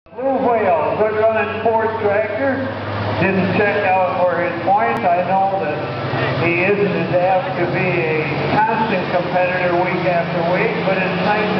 Blue Whale, good running Ford tractor. Didn't check out for his points. I know that he isn't as apt to be a constant competitor week after week, but it's nice